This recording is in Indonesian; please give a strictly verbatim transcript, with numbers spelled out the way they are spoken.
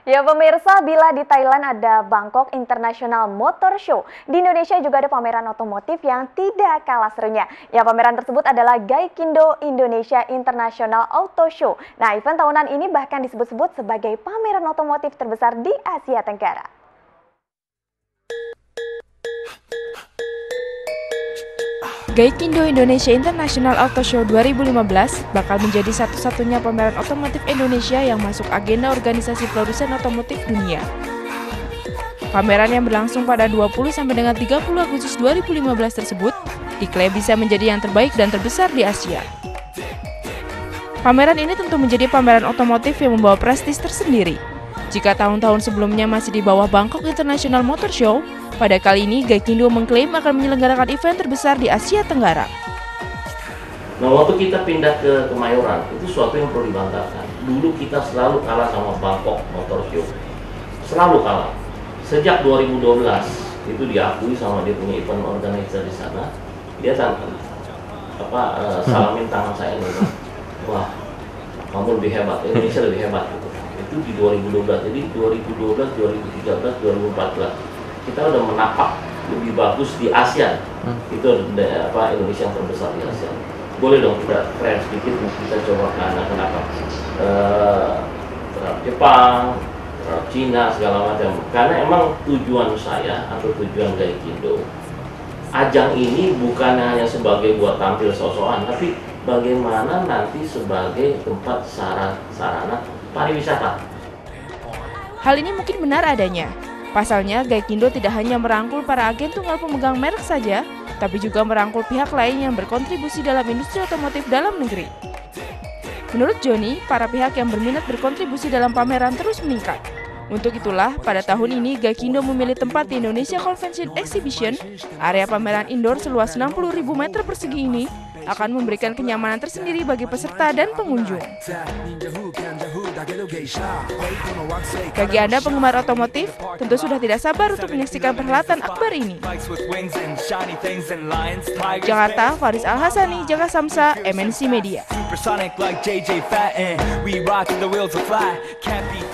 Ya pemirsa, bila di Thailand ada Bangkok International Motor Show, di Indonesia juga ada pameran otomotif yang tidak kalah serunya. Ya pameran tersebut adalah Gaikindo Indonesia International Auto Show. Nah event tahunan ini bahkan disebut-sebut sebagai pameran otomotif terbesar di Asia Tenggara. Gaikindo Indonesia International Auto Show dua ribu lima belas bakal menjadi satu-satunya pameran otomotif Indonesia yang masuk agenda organisasi produsen otomotif dunia. Pameran yang berlangsung pada dua puluh sampai dengan tiga puluh Agustus dua ribu lima belas tersebut diklaim bisa menjadi yang terbaik dan terbesar di Asia. Pameran ini tentu menjadi pameran otomotif yang membawa prestis tersendiri. Jika tahun-tahun sebelumnya masih di bawah Bangkok International Motor Show, pada kali ini Gaikindo mengklaim akan menyelenggarakan event terbesar di Asia Tenggara. Nah, waktu kita pindah ke Kemayoran, itu suatu yang perlu dibanggakan. Dulu kita selalu kalah sama Bangkok Motor Show. Selalu kalah. Sejak dua ribu dua belas, itu diakui sama dia punya event organizer di sana. Dia tanpa apa uh, salamin tangan saya nih. Wah, kamu lebih hebat, Indonesia lebih hebat gitu. Itu di dua ribu dua belas. Jadi dua ribu dua belas, dua ribu tiga belas, dua ribu empat belas kita udah menapak lebih bagus di ASEAN. Hmm. Itu apa Indonesia yang terbesar di ASEAN. Boleh dong kita keren sedikit, kita coba karena kenapa uh, Jepang, Cina segala macam. Karena emang tujuan saya atau tujuan Gaikindo, ajang ini bukan hanya sebagai buat tampil sosokan, tapi bagaimana nanti sebagai tempat sarana pariwisata. Hal ini mungkin benar adanya. Pasalnya, Gaikindo tidak hanya merangkul para agen tunggal pemegang merek saja, tapi juga merangkul pihak lain yang berkontribusi dalam industri otomotif dalam negeri. Menurut Joni, para pihak yang berminat berkontribusi dalam pameran terus meningkat. Untuk itulah, pada tahun ini Gaikindo memilih tempat di Indonesia Convention Exhibition. Area pameran indoor seluas enam puluh ribu meter persegi ini akan memberikan kenyamanan tersendiri bagi peserta dan pengunjung. Bagi Anda penggemar otomotif, tentu sudah tidak sabar untuk menyaksikan perhelatan akbar ini. Jakarta, Faris Al-Hasani, Jaga Samsa, M N C Media.